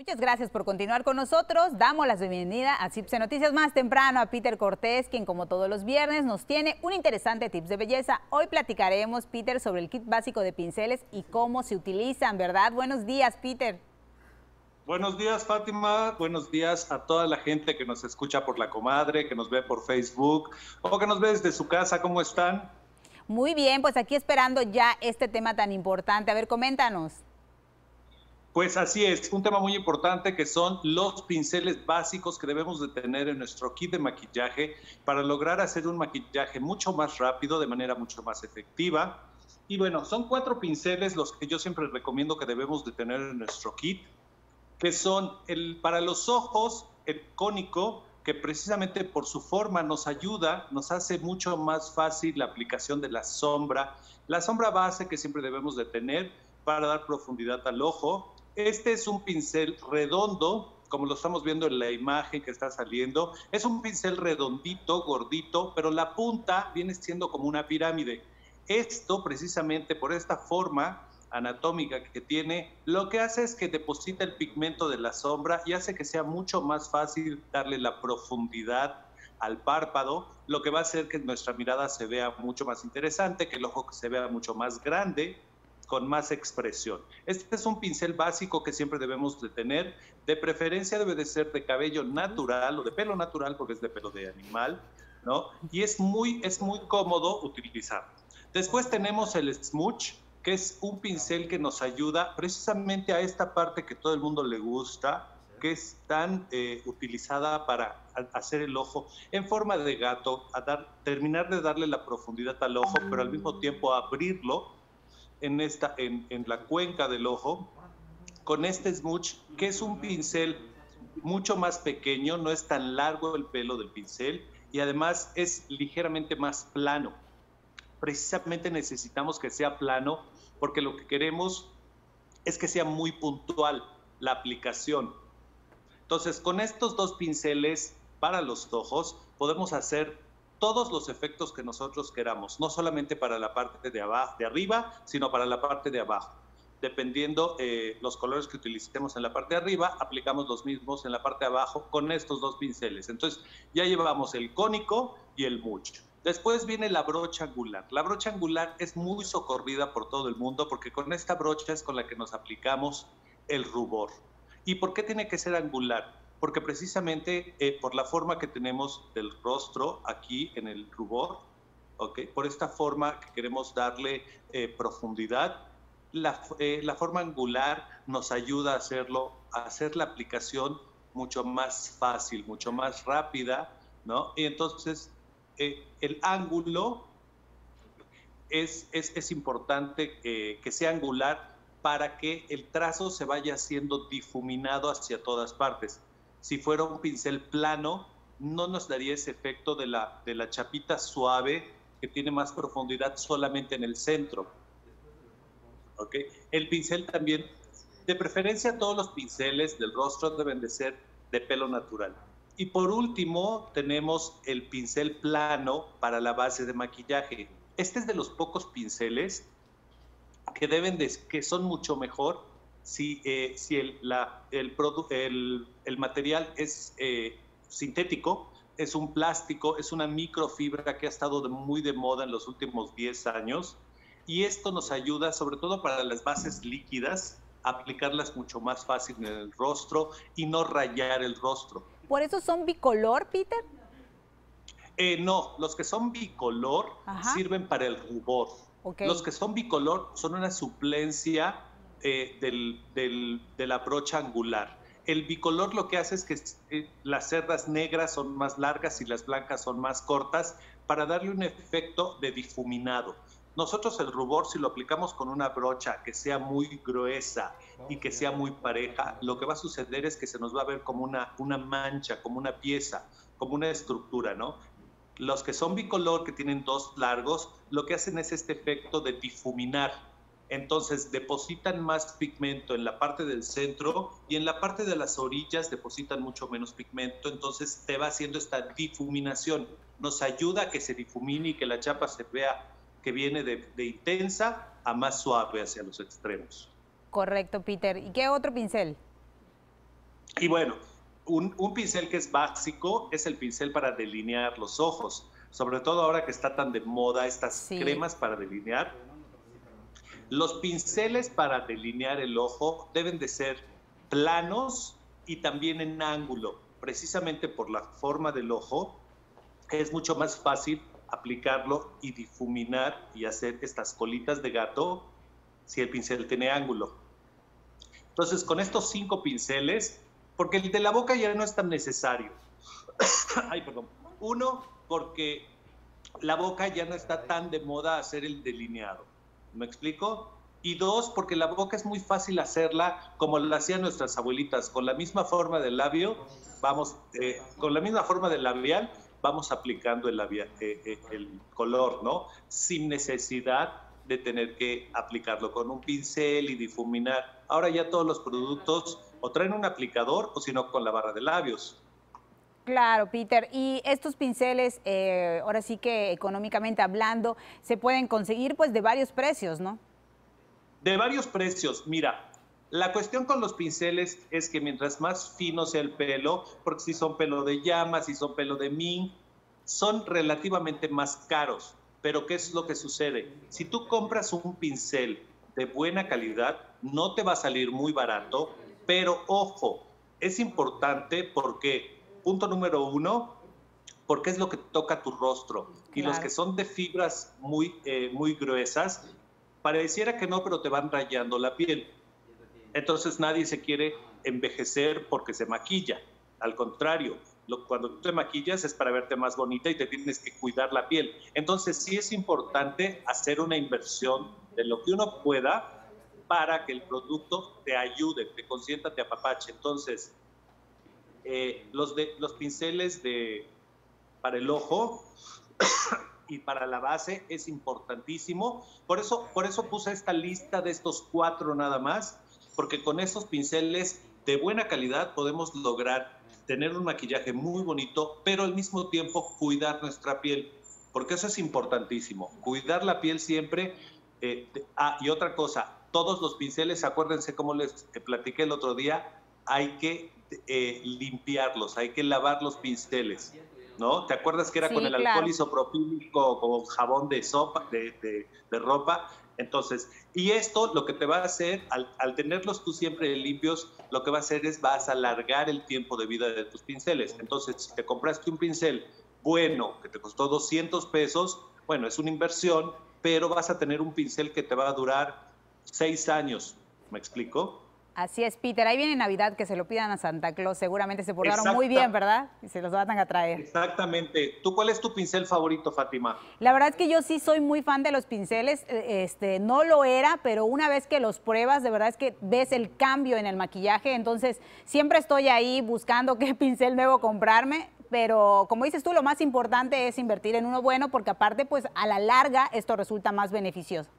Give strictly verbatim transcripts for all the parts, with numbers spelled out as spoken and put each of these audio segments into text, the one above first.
Muchas gracias por continuar con nosotros. Damos la bienvenida a Cipse Noticias más temprano a Peter Cortés, quien como todos los viernes nos tiene un interesante tips de belleza. Hoy platicaremos, Peter, sobre el kit básico de pinceles y cómo se utilizan, ¿verdad? Buenos días, Peter. Buenos días, Fátima. Buenos días a toda la gente que nos escucha por La Comadre, que nos ve por Facebook o que nos ve desde su casa. ¿Cómo están? Muy bien, pues aquí esperando ya este tema tan importante. A ver, coméntanos. Pues así es, un tema muy importante que son los pinceles básicos que debemos de tener en nuestro kit de maquillaje para lograr hacer un maquillaje mucho más rápido, de manera mucho más efectiva. Y bueno, son cuatro pinceles los que yo siempre recomiendo que debemos de tener en nuestro kit, que son el para los ojos, el cónico, que precisamente por su forma nos ayuda, nos hace mucho más fácil la aplicación de la sombra, la sombra base que siempre debemos de tener para dar profundidad al ojo. Este es un pincel redondo, como lo estamos viendo en la imagen que está saliendo. Es un pincel redondito, gordito, pero la punta viene siendo como una pirámide. Esto, precisamente por esta forma anatómica que tiene, lo que hace es que deposita el pigmento de la sombra y hace que sea mucho más fácil darle la profundidad al párpado, lo que va a hacer que nuestra mirada se vea mucho más interesante, que el ojo se vea mucho más grande, con más expresión. Este es un pincel básico que siempre debemos de tener. De preferencia debe de ser de cabello natural o de pelo natural, porque es de pelo de animal, ¿no? Y es muy, es muy cómodo utilizar. Después tenemos el smudge, que es un pincel que nos ayuda precisamente a esta parte que todo el mundo le gusta, que es tan eh, utilizada para hacer el ojo en forma de gato, a dar, terminar de darle la profundidad al ojo, pero al mismo tiempo abrirlo en, esta, en, en la cuenca del ojo, con este smudge, que es un pincel mucho más pequeño, no es tan largo el pelo del pincel y además es ligeramente más plano. Precisamente necesitamos que sea plano porque lo que queremos es que sea muy puntual la aplicación. Entonces, con estos dos pinceles para los ojos podemos hacer todos los efectos que nosotros queramos, no solamente para la parte de abajo, de arriba, sino para la parte de abajo. Dependiendo eh, los colores que utilicemos en la parte de arriba, aplicamos los mismos en la parte de abajo con estos dos pinceles. Entonces, ya llevamos el cónico y el smudge. Después viene la brocha angular. La brocha angular es muy socorrida por todo el mundo porque con esta brocha es con la que nos aplicamos el rubor. ¿Y por qué tiene que ser angular? Porque precisamente eh, por la forma que tenemos del rostro aquí en el rubor, ¿okay? Por esta forma que queremos darle eh, profundidad, la, eh, la forma angular nos ayuda a hacerlo, a hacer la aplicación mucho más fácil, mucho más rápida, ¿no? Y entonces eh, el ángulo es, es, es importante eh, que sea angular para que el trazo se vaya siendo difuminado hacia todas partes. Si fuera un pincel plano, no nos daría ese efecto de la, de la chapita suave que tiene más profundidad solamente en el centro. ¿Okay? El pincel también, de preferencia todos los pinceles del rostro deben de ser de pelo natural. Y por último tenemos el pincel plano para la base de maquillaje. Este es de los pocos pinceles que, deben de, que son mucho mejor si, eh, si el, la, el, el, el material es eh, sintético, es un plástico, es una microfibra que ha estado de, muy de moda en los últimos diez años y esto nos ayuda sobre todo para las bases líquidas a aplicarlas mucho más fácil en el rostro y no rayar el rostro. ¿Por eso son bicolor, Peter? Eh, no, los que son bicolor Ajá. sirven para el rubor. Okay. Los que son bicolor son una suplencia eh, del, del, de la brocha angular. El bicolor lo que hace es que eh, las cerdas negras son más largas y las blancas son más cortas para darle un efecto de difuminado. Nosotros el rubor, si lo aplicamos con una brocha que sea muy gruesa y que sea muy pareja, lo que va a suceder es que se nos va a ver como una, una mancha, como una pieza, como una estructura, ¿no? Los que son bicolor, que tienen dos largos, lo que hacen es este efecto de difuminar. Entonces depositan más pigmento en la parte del centro y en la parte de las orillas depositan mucho menos pigmento, entonces te va haciendo esta difuminación. Nos ayuda a que se difumine y que la chapa se vea que viene de, de intensa a más suave hacia los extremos. Correcto, Peter. ¿Y qué otro pincel? Y bueno, un, un pincel que es básico es el pincel para delinear los ojos, sobre todo ahora que está tan de moda estas Sí. cremas para delinear. Los pinceles para delinear el ojo deben de ser planos y también en ángulo, precisamente por la forma del ojo. Es mucho más fácil aplicarlo y difuminar y hacer estas colitas de gato si el pincel tiene ángulo. Entonces, con estos cinco pinceles, porque el de la boca ya no es tan necesario. Ay, perdón. Uno, porque la boca ya no está tan de moda hacer el delineado. ¿Me explico? Y dos, porque la boca es muy fácil hacerla como la hacían nuestras abuelitas, con la misma forma del labio, vamos, eh, con la misma forma del labial, vamos aplicando el, labial, eh, eh, el color, ¿no? Sin necesidad de tener que aplicarlo con un pincel y difuminar. Ahora ya todos los productos o traen un aplicador o si no con la barra de labios. Claro, Peter. Y estos pinceles, eh, ahora sí que económicamente hablando, se pueden conseguir pues de varios precios, ¿no? De varios precios. Mira, la cuestión con los pinceles es que mientras más fino sea el pelo, porque si son pelo de llama, si son pelo de mink, son relativamente más caros. Pero ¿qué es lo que sucede? Si tú compras un pincel de buena calidad, no te va a salir muy barato, pero ojo, es importante porque, punto número uno, porque es lo que toca tu rostro. Claro. Y los que son de fibras muy, eh, muy gruesas, pareciera que no, pero te van rayando la piel. Entonces nadie se quiere envejecer porque se maquilla. Al contrario, lo, cuando tú te maquillas es para verte más bonita y te tienes que cuidar la piel. Entonces sí es importante hacer una inversión de lo que uno pueda para que el producto te ayude, te consienta, te apapache. Entonces, eh, los, de, los pinceles de, para el ojo y para la base es importantísimo. Por eso, por eso puse esta lista de estos cuatro nada más, porque con estos pinceles de buena calidad podemos lograr tener un maquillaje muy bonito, pero al mismo tiempo cuidar nuestra piel, porque eso es importantísimo. Cuidar la piel siempre. Eh, ah, y otra cosa, todos los pinceles, acuérdense como les platiqué el otro día, hay que eh, limpiarlos, hay que lavar los pinceles, ¿no? ¿Te acuerdas que era sí, con el claro. alcohol isopropílico, con jabón de sopa, de, de, de ropa? Entonces, y esto lo que te va a hacer, al, al tenerlos tú siempre limpios, lo que va a hacer es vas a alargar el tiempo de vida de tus pinceles. Entonces, si te compraste un pincel bueno, que te costó doscientos pesos, bueno, es una inversión, pero vas a tener un pincel que te va a durar seis años. ¿Me explico? Así es, Peter. Ahí viene Navidad, que se lo pidan a Santa Claus. Seguramente se portaron Exacta. muy bien, ¿verdad? Y se los van a traer. Exactamente. ¿Tú cuál es tu pincel favorito, Fátima? La verdad es que yo sí soy muy fan de los pinceles. Este, no lo era, pero una vez que los pruebas, de verdad es que ves el cambio en el maquillaje. Entonces, siempre estoy ahí buscando qué pincel nuevo comprarme. Pero como dices tú, lo más importante es invertir en uno bueno, porque aparte, pues a la larga, esto resulta más beneficioso.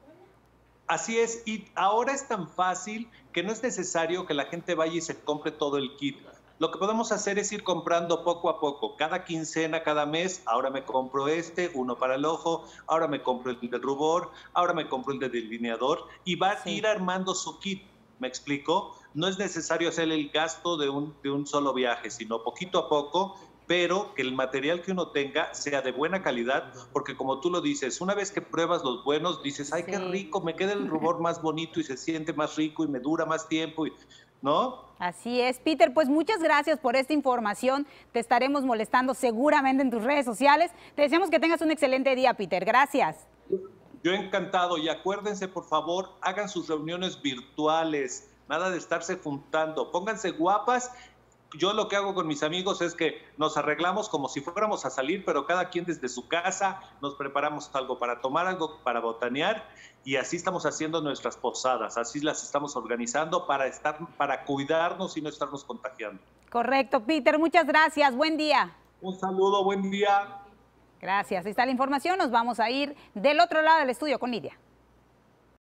Así es, y ahora es tan fácil que no es necesario que la gente vaya y se compre todo el kit. Lo que podemos hacer es ir comprando poco a poco, cada quincena, cada mes, ahora me compro este, uno para el ojo, ahora me compro el de rubor, ahora me compro el de delineador, y va a sí. ir armando su kit, ¿me explico? No es necesario hacer el gasto de un, de un solo viaje, sino poquito a poco, pero que el material que uno tenga sea de buena calidad, porque como tú lo dices, una vez que pruebas los buenos, dices, ay, sí. qué rico, me queda el rubor más bonito y se siente más rico y me dura más tiempo, ¿no? Así es, Peter, pues muchas gracias por esta información, te estaremos molestando seguramente en tus redes sociales, te deseamos que tengas un excelente día, Peter, gracias. Yo encantado, y acuérdense, por favor, hagan sus reuniones virtuales, nada de estarse juntando, pónganse guapas. Yo lo que hago con mis amigos es que nos arreglamos como si fuéramos a salir, pero cada quien desde su casa, nos preparamos algo para tomar, algo para botanear, y así estamos haciendo nuestras posadas, así las estamos organizando para, estar, para cuidarnos y no estarnos contagiando. Correcto, Peter, muchas gracias, buen día. Un saludo, buen día. Gracias, ahí está la información, nos vamos a ir del otro lado del estudio con Lidia.